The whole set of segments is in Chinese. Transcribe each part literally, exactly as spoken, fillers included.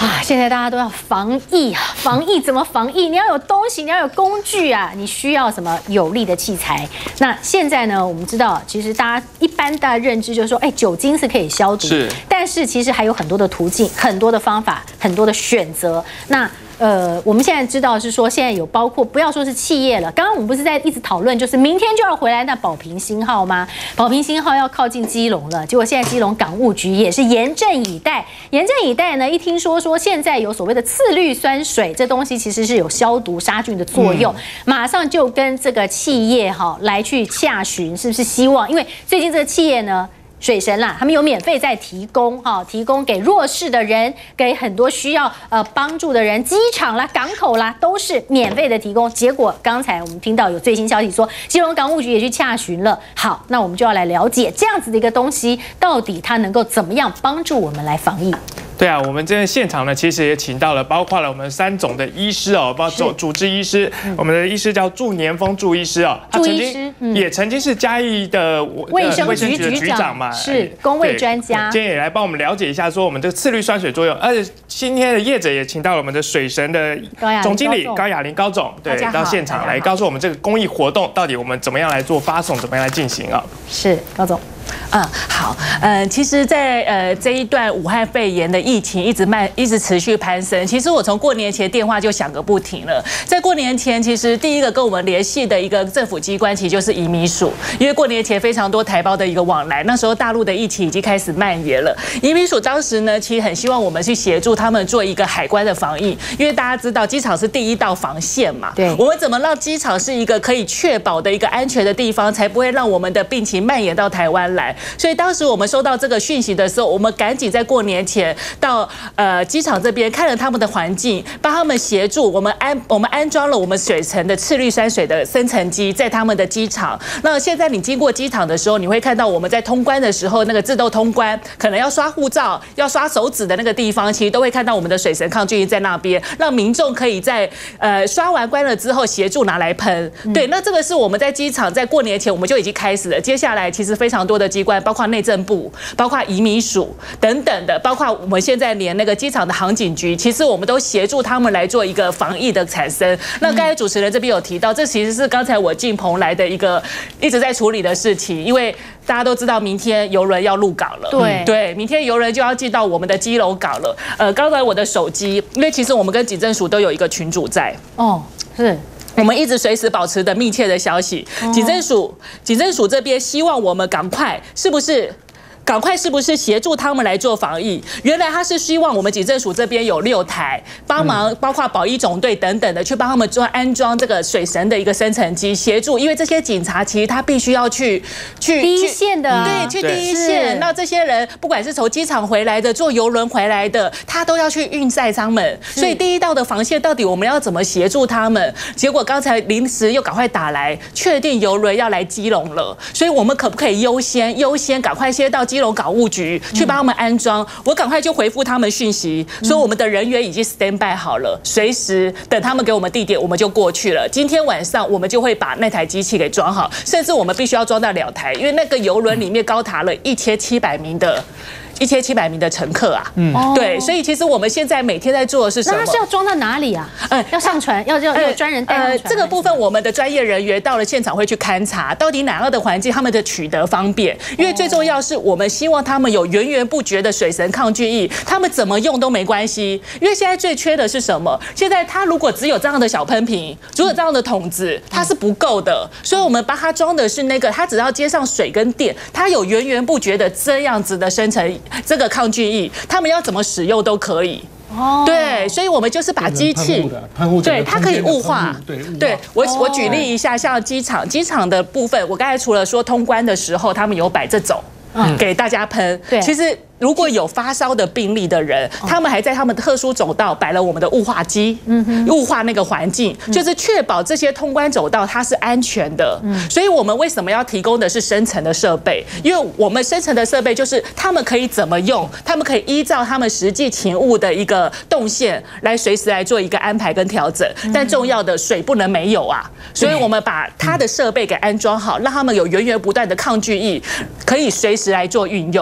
啊，现在大家都要防疫啊，防疫怎么防疫？你要有东西，你要有工具啊，你需要什么有力的器材？那现在呢，我们知道，其实大家一般大家认知就是说，哎，酒精是可以消毒，是，但是其实还有很多的途径、很多的方法、很多的选择。那呃，我们现在知道是说，现在有包括不要说是企业了，刚刚我们不是在一直讨论，就是明天就要回来那保平星号吗？保平星号要靠近基隆了，结果现在基隆港务局也是严阵以待，严阵以待呢，一听说说现在有所谓的次氯酸水，这东西其实是有消毒杀菌的作用，嗯、马上就跟这个企业哈来去洽询，是不是希望？因为最近这个企业呢。水神啦，他们有免费在提供哈，提供给弱势的人，给很多需要呃帮助的人，机场啦、港口啦都是免费的提供。结果刚才我们听到有最新消息说，基隆港务局也去洽询了。好，那我们就要来了解这样子的一个东西，到底它能够怎么样帮助我们来防疫？ 对啊，我们这边现场呢，其实也请到了包括了我们三种的医师哦，包括主治医师，嗯、我们的医师叫祝年峰祝医师哦，他曾经、嗯、也曾经是嘉义的卫生局的局长嘛， 是公卫专家。 今天也来帮我们了解一下，说我们这个次氯酸水作用。而且今天的业者也请到了我们的水神的总经理高雅玲高总，对，到现场来告诉我们这个公益活动到底我们怎么样来做发送，怎么样来进行啊？ 是高总。 嗯，好，呃，其实在，在呃这一段武汉肺炎的疫情一直慢，一直持续攀升。其实我从过年前电话就响个不停了。在过年前，其实第一个跟我们联系的一个政府机关，其实就是移民署，因为过年前非常多台胞的一个往来，那时候大陆的疫情已经开始蔓延了。移民署当时呢，其实很希望我们去协助他们做一个海关的防疫，因为大家知道机场是第一道防线嘛。对，我们怎么让机场是一个可以确保的一个安全的地方，才不会让我们的病情蔓延到台湾来。所以当时我们收到这个讯息的时候，我们赶紧在过年前到呃机场这边看了他们的环境，帮他们协助我们安我们安装了我们水城的次氯酸水的生成机在他们的机场。那现在你经过机场的时候，你会看到我们在通关的时候，那个自动通关可能要刷护照、要刷手指的那个地方，其实都会看到我们的水神抗菌液在那边，让民众可以在呃刷完关了之后协助拿来喷。对，那这个是我们在机场在过年前我们就已经开始了。接下来其实非常多的机关，包括内政部、包括移民署等等的，包括我们现在连那个机场的航警局，其实我们都协助他们来做一个防疫的产生。那刚才主持人这边有提到，这其实是刚才我进棚来的一个一直在处理的事情，因为大家都知道明天邮轮要入港了，对对，明天邮轮就要进到我们的基隆港了。呃，刚才我的手机，因为其实我们跟警政署都有一个群组在哦，是。我们一直随时保持的密切的消息，警政署警政署这边希望我们赶快，是不是？赶快是不是协助他们来做防疫？原来他是希望我们警政署这边有六台帮忙，包括保医总队等等的，去帮他们做安装这个水神的一个生成机，协助。因为这些警察其实他必须要去去第一线的、啊， 对，去第一线。那这些人不管是从机场回来的，坐邮轮回来的，他都要去运载他们。所以第一道的防线到底我们要怎么协助他们？结果刚才临时又赶快打来，确定邮轮要来基隆了，所以我们可不可以优先优先赶快先到基隆港务局去帮他们安装，我赶快就回复他们讯息，说我们的人员已经 stand by 好了，随时等他们给我们地点，我们就过去了。今天晚上我们就会把那台机器给装好，甚至我们必须要装到两台，因为那个邮轮里面高达了一千七百名的。一千七百名的乘客啊，嗯，对，所以其实我们现在每天在做的是什么？ 那是要装到哪里啊？嗯，要上船，要要要专人带上船。 呃，这个部分我们的专业人员到了现场会去勘察，到底哪样的环境他们的取得方便。因为最重要是我们希望他们有源源不绝的水神抗菌液，他们怎么用都没关系。因为现在最缺的是什么？现在他如果只有这样的小喷瓶，只有这样的桶子，它是不够的。所以我们帮他装的是那个，他只要接上水跟电，它有源源不绝的这样子的生成。这个抗菌液，他们要怎么使用都可以。哦，对，所以我们就是把机器，对，它可以雾化。对，我我举例一下，像机场，机场的部分，我刚才除了说通关的时候，他们有摆这种，给大家喷。对，其实。如果有发烧的病例的人，他们还在他们特殊走道摆了我们的雾化机，雾化那个环境，就是确保这些通关走道它是安全的。所以我们为什么要提供的是深层的设备？因为我们深层的设备就是他们可以怎么用，他们可以依照他们实际勤务的一个动线来随时来做一个安排跟调整。但重要的水不能没有啊，所以我们把它的设备给安装好，让他们有源源不断的抗菌液，可以随时来做运用。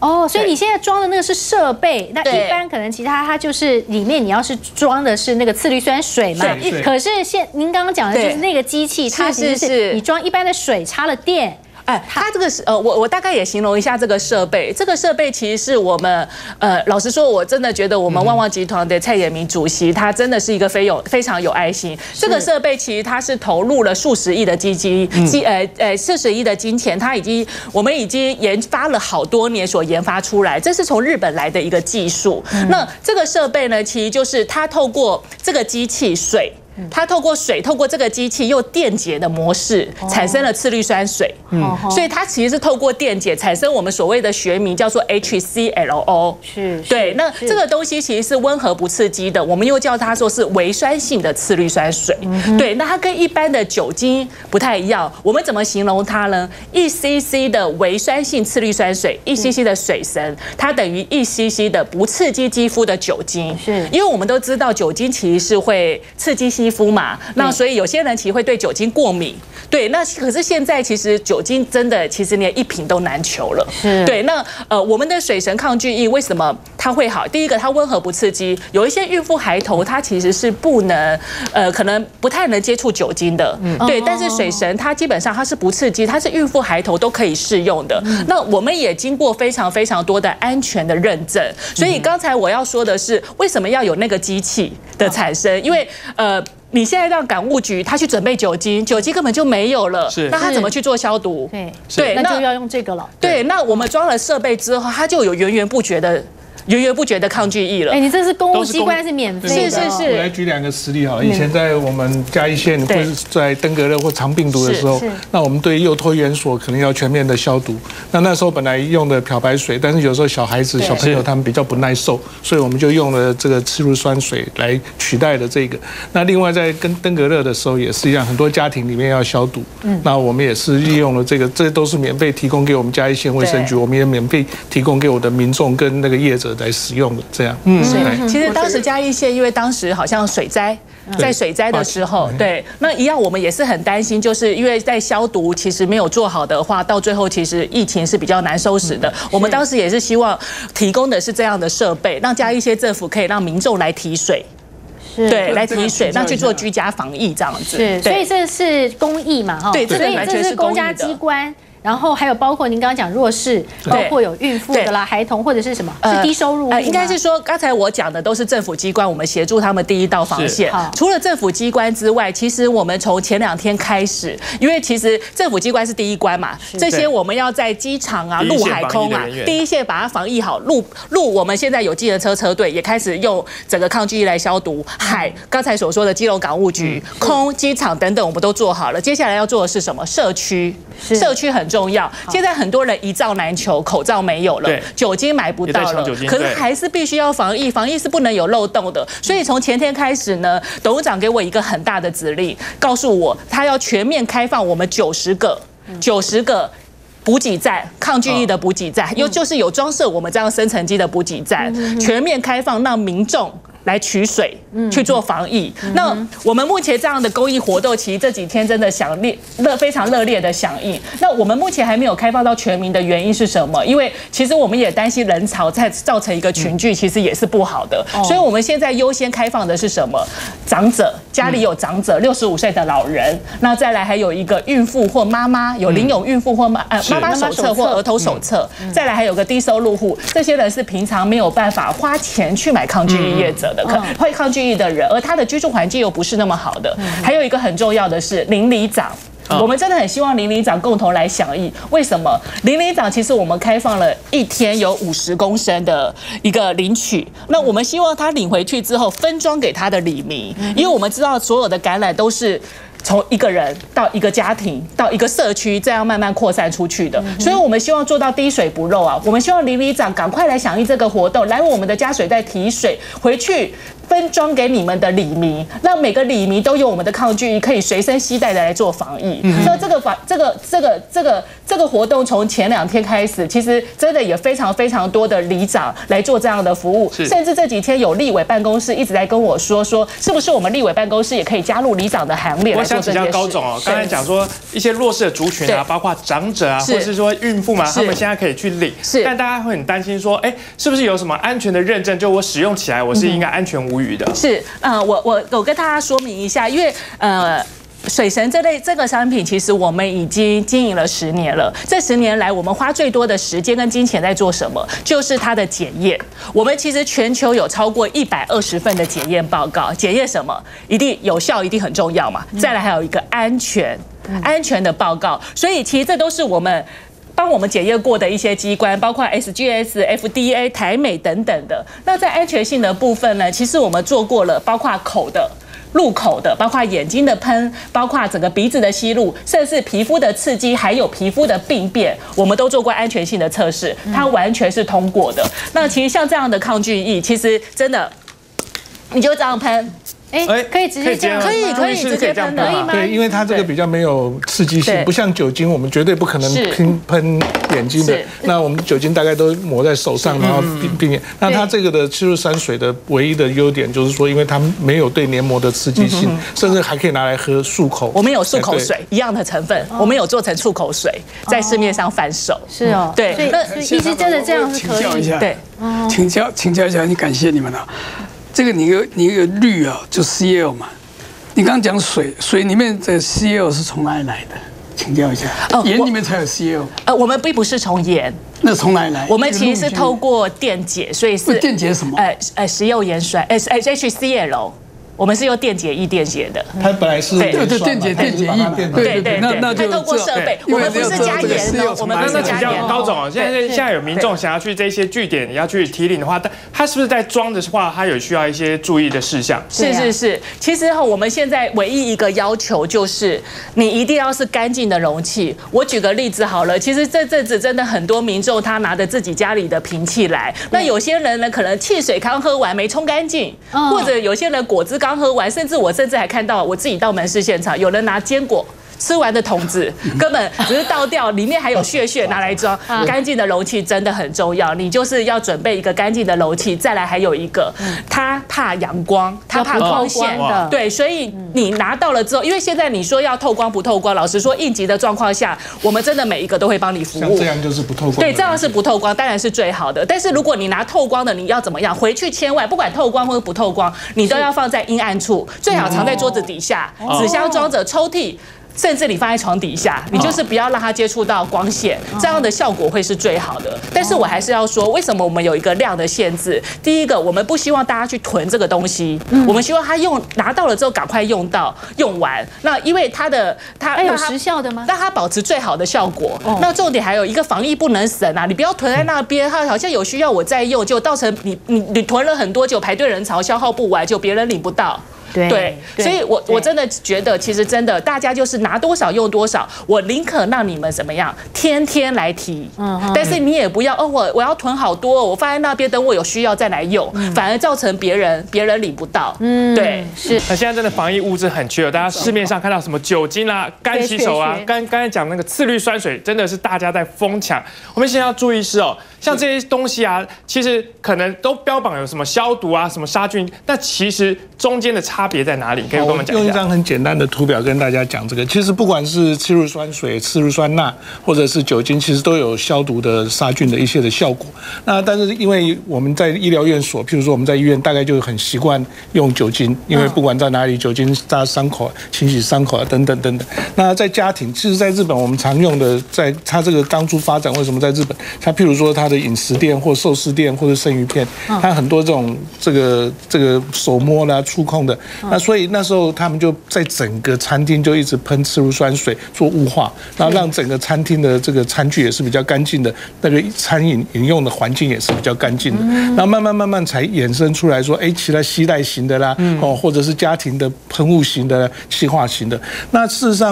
哦，所以你现在装的那个是设备，那一般可能其他它就是里面你要是装的是那个次氯酸水嘛，可是现您刚刚讲的就是那个机器，它其实是你装一般的水插了电。 哎，它这个是呃，我我大概也形容一下这个设备。这个设备其实是我们呃，老实说，我真的觉得我们旺旺集团的蔡衍明主席，他真的是一个非有非常有爱心。这个设备其实它是投入了数十亿的基金，基呃呃四十亿的金钱，它已经我们已经研发了好多年所研发出来，这是从日本来的一个技术。那这个设备呢，其实就是它透过这个机器水。它透过水，透过这个机器用电解的模式产生了次氯酸水，嗯，所以它其实是透过电解产生我们所谓的学名叫做 H C L O， 是，对，那这个东西其实是温和不刺激的，我们又叫它说是微酸性的次氯酸水，对，那它跟一般的酒精不太一样，我们怎么形容它呢？一 C C 的微酸性次氯酸水，一 C C 的水神，它等于一 C C 的不刺激肌肤的酒精，是，因为我们都知道酒精其实是会刺激肌肤嘛，那所以有些人其实会对酒精过敏，对，那可是现在其实酒精真的其实连一瓶都难求了，是，对，那呃我们的水神抗菌液为什么它会好？第一个它温和不刺激，有一些孕妇孩童它其实是不能呃可能不太能接触酒精的，对，但是水神它基本上它是不刺激，它是孕妇孩童都可以适用的。那我们也经过非常非常多的安全的认证，所以刚才我要说的是为什么要有那个机器的产生？因为呃。你现在让港务局他去准备酒精，酒精根本就没有了，那他怎么去做消毒？ 对对，那就要用这个了。 对，那我们装了设备之后，它就有源源不绝的。源源不绝的抗菌液了。 哎，你这是公务机关是免费的。 是是是。 我来举两个实例哈，以前在我们嘉义县或是在登革热或肠病毒的时候，那我们对幼托园所可能要全面的消毒。那那时候本来用的漂白水，但是有时候小孩子、小朋友他们比较不耐受，所以我们就用了这个次氯酸水来取代了这个。那另外在跟登革热的时候也是一样，很多家庭里面要消毒。嗯。那我们也是利用了这个，这都是免费提供给我们嘉义县卫生局，我们也免费提供给我的民众跟那个业者来使用的。这样，嗯， 其实当时嘉义县因为当时好像水灾，在水灾的时候，对，那一样我们也是很担心，就是因为在消毒其实没有做好的话，到最后其实疫情是比较难收拾的。我们当时也是希望提供的是这样的设备，让嘉义县政府可以让民众来提水。对，来提水，那去做居家防疫这样子。 是，所以这是公益嘛，哈。 对， 所以这是公家机关。然后还有包括您刚刚讲弱势，包括有孕妇的啦、孩童或者是什么，是低收入户吗？ 应该是说刚才我讲的都是政府机关，我们协助他们第一道防线。除了政府机关之外，其实我们从前两天开始，因为其实政府机关是第一关嘛，这些我们要在机场啊、陆海空啊第一线把它防疫好。陆陆我们现在有计程车车队也开始用整个抗菌液来消毒。海刚才所说的基隆港务局、空机场等等，我们都做好了。接下来要做的是什么？社区，社区很重要。现在很多人一罩难求，口罩没有了，酒精买不到了，可是还是必须要防疫，防疫是不能有漏洞的。所以从前天开始呢，董事长给我一个很大的指令，告诉我他要全面开放我们九十个、九十个。补给站，抗菌液的补给站，又就是有装设我们这样生成机的补给站，全面开放，让民众来取水，去做防疫。那我们目前这样的公益活动，其实这几天真的响烈、热非常热烈的响应。那我们目前还没有开放到全民的原因是什么？因为其实我们也担心人潮再造成一个群聚，其实也是不好的。所以我们现在优先开放的是什么？长者，家里有长者，六十五岁的老人，那再来还有一个孕妇或妈妈，有领有孕妇或妈呃。妈妈手册或儿童手册，再来还有个低收入户，这些人是平常没有办法花钱去买抗菌液业者的，可会抗菌液的人，而他的居住环境又不是那么好的。还有一个很重要的是邻里长。我们真的很希望邻里长共同来响应。为什么？邻里长其实我们开放了一天有五十公升的一个领取，那我们希望他领回去之后分装给他的里民，因为我们知道所有的感染都是。从一个人到一个家庭到一个社区，这样慢慢扩散出去的，所以我们希望做到滴水不漏啊！我们希望邻里长赶快来响应这个活动，来我们的加水袋提水回去。 分装给你们的里迷，让每个里迷都有我们的抗菌衣，可以随身携带的来做防疫。嗯、那这个防这个这个这个这个活动从前两天开始，其实真的也非常非常多的里长来做这样的服务，甚至这几天有立委办公室一直在跟我说说，是不是我们立委办公室也可以加入里长的行列来做这件事？我想请教高总哦， 刚才讲说一些弱势的族群啊，包括长者啊，或是说孕妇嘛，他们现在可以去领，是，但大家会很担心说，哎，是不是有什么安全的认证？就我使用起来，我是应该安全无虞的？ 是，呃，我我我跟大家说明一下，因为呃。水神这类这个商品，其实我们已经经营了十年了。这十年来，我们花最多的时间跟金钱在做什么？就是它的检验。我们其实全球有超过一百二十份的检验报告，检验什么？一定有效，一定很重要嘛。再来还有一个安全，安全的报告。所以其实这都是我们帮我们检验过的一些机关，包括 S G S、F D A、台美等等的。那在安全性的部分呢，其实我们做过了，包括口的。入口的，包括眼睛的喷，包括整个鼻子的吸入，甚至皮肤的刺激，还有皮肤的病变，我们都做过安全性的测试，它完全是通过的。那其实像这样的抗菌液，其实真的，你就这样喷。 哎，可以直接这样， 可以可以直接喷的， 对，因为它这个比较没有刺激性，不像酒精，我们绝对不可能喷喷眼睛的。那我们酒精大概都抹在手上，然后并并。那它这个的七入山水的唯一的优点就是说，因为它没有对黏膜的刺激性，甚至还可以拿来喝漱口。 我们有漱口水一样的成分，我们有做成漱口水，在市面上贩售。 是哦， 对， 所以其实真的这样是可以。 请教一下， 对， 请教请教一下，很感谢你们了。这个你有你有氯啊，就 C L 嘛。你刚刚讲水，水里面的 C L 是从哪里来的？请教一下。哦，盐里面才有 C L。 呃，我们并不是从盐。 那从哪里来？ 我们其实是透过电解，所以是电解什么？ 呃呃，食用盐酸 ，S H C L。我们是用电解液电解的， 它本来是对对电解电解液， 对对对，那那就透过设备，我们不是加盐的，我们不是加盐。 高总，现在现在有民众想要去这些据点，你要去提领的话，他是不是在装的话，他有需要一些注意的事项？ 是是是，其实哈，我们现在唯一一个要求就是，你一定要是干净的容器。我举个例子好了，其实这阵子真的很多民众他拿着自己家里的瓶器来，那有些人呢可能汽水刚喝完没冲干净，或者有些人果汁刚喝完，甚至我甚至还看到我自己到门市现场，有人拿坚果吃完的桶子，根本只是倒掉，里面还有屑屑拿来装。干净的容器真的很重要，你就是要准备一个干净的容器。再来还有一个，它怕阳光，它怕光线的，对，所以你拿到了之后，因为现在你说要透光不透光，老实说，应急的状况下，我们真的每一个都会帮你服务。 像这样就是不透光， 对，这样是不透光，当然是最好的。但是如果你拿透光的，你要怎么样？回去千万不管透光或者不透光，你都要放在阴暗处，最好藏在桌子底下，纸箱装着，抽屉。甚至你放在床底下，你就是不要让它接触到光线，这样的效果会是最好的。但是我还是要说，为什么我们有一个量的限制？第一个，我们不希望大家去囤这个东西，我们希望它用拿到了之后赶快用到用完。那因为它的它有时效的吗？ 让它保持最好的效果。那重点还有一个防疫不能省啊，你不要囤在那边，它好像有需要我再用，就造成你你你囤了很多，就排队人潮消耗不完，就别人领不到。对，所以我我真的觉得，其实真的大家就是拿多少用多少，我宁可让你们怎么样，天天来提，嗯，但是你也不要哦，我我要囤好多，我放在那边，等我有需要再来用，反而造成别人别人领不到，嗯，对， 是。 那现在真的防疫物资很缺，大家市面上看到什么酒精啦、干洗手啊，刚刚才讲那个次氯酸水，真的是大家在疯抢。我们现在要注意是哦，像这些东西啊，其实可能都标榜有什么消毒啊、什么杀菌，那其实中间的差。差别在哪里？可以跟我们讲一下。 用一张很简单的图表跟大家讲这个。其实不管是次氯酸水、次氯酸钠，或者是酒精，其实都有消毒的、杀菌的一些的效果。那但是因为我们在医疗院所，譬如说我们在医院，大概就很习惯用酒精，因为不管在哪里，酒精扎伤口、清洗伤口啊等等等等。那在家庭，其实在日本我们常用的，在它这个当初发展，为什么在日本？它譬如说它的饮食店或寿司店或者生鱼片，它很多这种这个这个手摸啦、触控的。那所以那时候他们就在整个餐厅就一直喷次氯酸水做雾化，然后让整个餐厅的这个餐具也是比较干净的，那个餐饮饮用的环境也是比较干净的。然后慢慢慢慢才衍生出来说，哎，其他吸带型的啦，哦，或者是家庭的喷雾型的、气化型的。那事实上，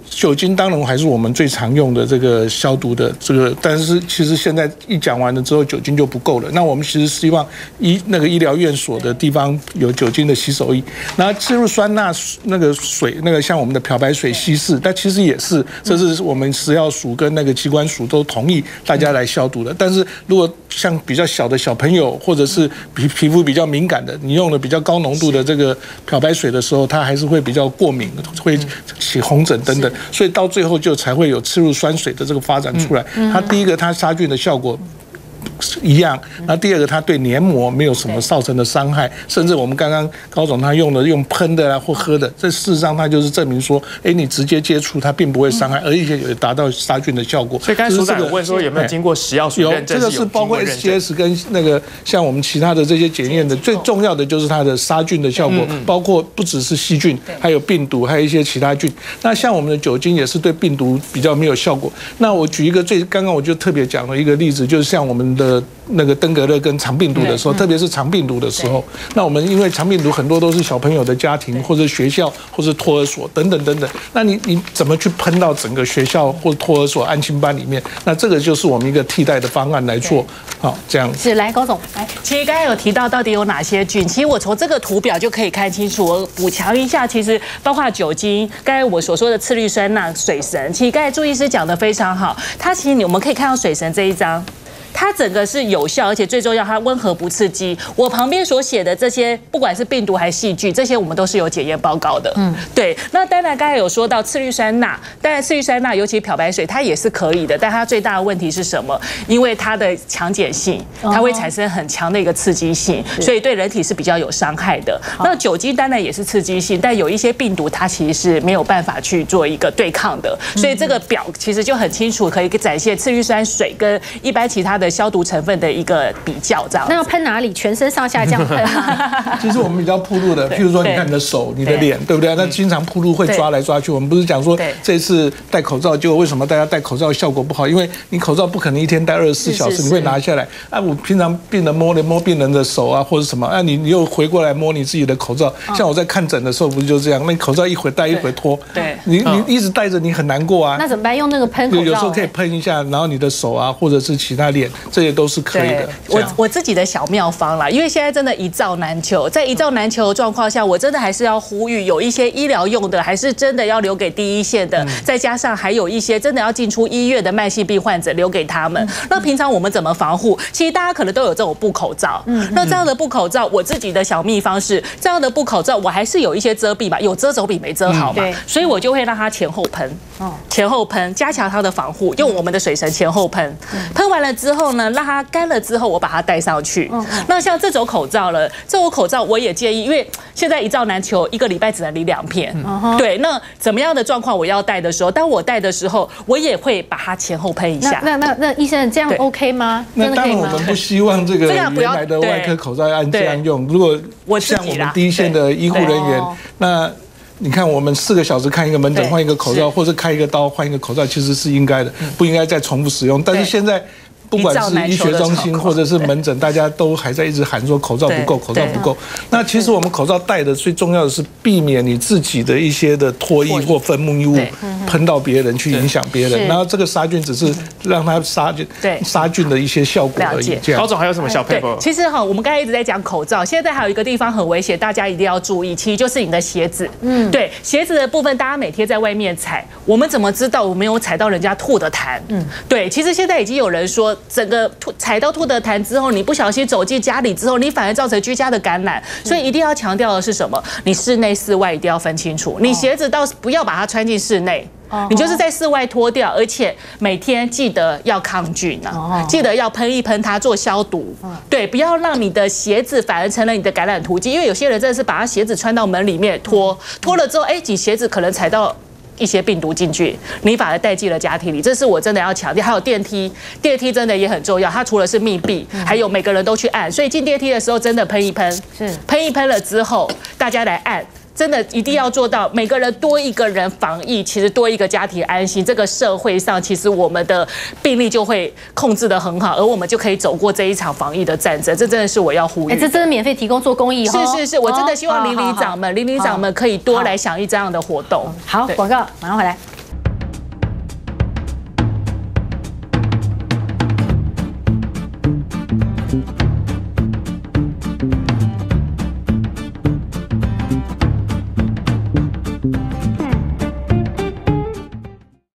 酒精当然还是我们最常用的这个消毒的这个，但是其实现在一讲完了之后，酒精就不够了。那我们其实希望医那个医疗院所的地方有酒精的洗手液，那次氯酸钠那个水，那个像我们的漂白水稀释，但其实也是，这是我们食药署跟那个机关署都同意大家来消毒的。但是如果像比较小的小朋友，或者是皮皮肤比较敏感的，你用了比较高浓度的这个漂白水的时候，它还是会比较过敏，会起红疹等等，所以到最后就才会有次氯酸水的这个发展出来。它第一个，它杀菌的效果一样，那第二个，它对黏膜没有什么造成的伤害，甚至我们刚刚高总他用的用喷的啊或喝的，这事实上它就是证明说，哎，你直接接触它并不会伤害，而且也达到杀菌的效果。 所以刚才署长有问说有没有经过食药署认证？ 有，这个是包括 S G S 跟那个像我们其他的这些检验的，最重要的就是它的杀菌的效果，包括不只是细菌，还有病毒，还有一些其他菌。那像我们的酒精也是对病毒比较没有效果。那我举一个最刚刚我就特别讲了一个例子，就是像我们的那个登革热跟肠病毒的时候，特别是肠病毒的时候，那我们因为肠病毒很多都是小朋友的家庭或者学校或者托儿所等等等等，那你你怎么去喷到整个学校或托儿所安亲班里面？那这个就是我们一个替代的方案来做，好，这样是来高总来。 其实刚才有提到到底有哪些菌，其实我从这个图表就可以看清楚。我补强一下，其实包括酒精，刚才我所说的次氯酸钠、水神，其实刚才朱医师讲的非常好。它其实我们可以看到水神这一张。它整个是有效，而且最重要，它温和不刺激。我旁边所写的这些，不管是病毒还是细菌，这些我们都是有检验报告的。嗯，对。那当然，刚才有说到次氯酸钠，当然次氯酸钠，尤其漂白水，它也是可以的，但它最大的问题是什么？因为它的强碱性，它会产生很强的一个刺激性，所以对人体是比较有伤害的。那酒精当然也是刺激性，但有一些病毒它其实是没有办法去做一个对抗的，所以这个表其实就很清楚，可以展现次氯酸水跟一般其他的消毒成分的一个比较，这样。 那要喷哪里？全身上下这样喷吗？ 其实我们比较暴露的，譬如说，你看你的手、你的脸，对不对？那经常暴露会抓来抓去。我们不是讲说这次戴口罩，结果为什么大家戴口罩效果不好？因为你口罩不可能一天戴二十四小时，你会拿下来。啊，我平常病人摸了摸病人的手啊，或者什么，啊，你你又回过来摸你自己的口罩。像我在看诊的时候，不是就这样？那口罩一会戴一会脱， 对， 你你一直戴着，你很难过啊。 那怎么办？用那个喷口罩？ 有时候可以喷一下，然后你的手啊，或者是其他脸，这些都是可以的。 我我自己的小妙方啦，因为现在真的一罩难求，在一罩难求的状况下，我真的还是要呼吁，有一些医疗用的，还是真的要留给第一线的，再加上还有一些真的要进出医院的慢性病患者，留给他们。那平常我们怎么防护？其实大家可能都有这种布口罩，那这样的布口罩，我自己的小秘方是，这样的布口罩我还是有一些遮蔽嘛，有遮总比没遮好嘛，所以我就会让它前后喷，前后喷，加强它的防护，用我们的水神前后喷，喷完了之后呢，让它干了之后，我把它戴上去。那像这种口罩了，这种口罩我也建议，因为现在一罩难求，一个礼拜只能领两片。对，那怎么样的状况我要戴的时候，当我戴的时候，我也会把它前后喷一下。 那那那医生这样 OK 吗？ 那当然我们不希望这个原来的外科口罩按这样用。如果像我们第一线的医护人员，那你看，我们四个小时看一个门诊换一个口罩，或者开一个刀换一个口罩，其实是应该的，不应该再重复使用。但是现在，不管是医学中心或者是门诊，大家都还在一直喊说口罩不够，口罩不够。那其实我们口罩戴的最重要的是避免你自己的一些的唾液或分泌物喷到别人，去影响别人。然后这个杀菌只是让它杀菌，杀菌的一一效果而已。 高总还有什么小配合？ 其实哈，我们刚才一直在讲口罩，现在还有一个地方很危险，大家一定要注意，其实就是你的鞋子。嗯，对，鞋子的部分，大家每天在外面踩，我们怎么知道我没有踩到人家吐的痰？嗯，对，其实现在已经有人说。整个吐踩到吐的痰之后，你不小心走进家里之后，你反而造成居家的感染。所以一定要强调的是什么？你室内室外一定要分清楚。你鞋子倒是不要把它穿进室内。你就是在室外脱掉，而且每天记得要抗菌啊，记得要喷一喷它做消毒。对，不要让你的鞋子反而成了你的感染途径，因为有些人真的是把他鞋子穿到门里面脱，脱了之后，哎，你鞋子可能踩到一些病毒进去，你把它带进了家庭里，这是我真的要强调。还有电梯，电梯真的也很重要，它除了是密闭，还有每个人都去按，所以进电梯的时候真的喷一喷，是喷一喷了之后，大家来按。真的一定要做到，每个人多一个人防疫，其实多一个家庭安心，这个社会上其实我们的病例就会控制得很好，而我们就可以走过这一场防疫的战争。这真的是我要呼吁。 这真的免费提供做公益哦。是是是，我真的希望邻里长们、邻里长们可以多来响应这样的活动。 好，广告马上回来。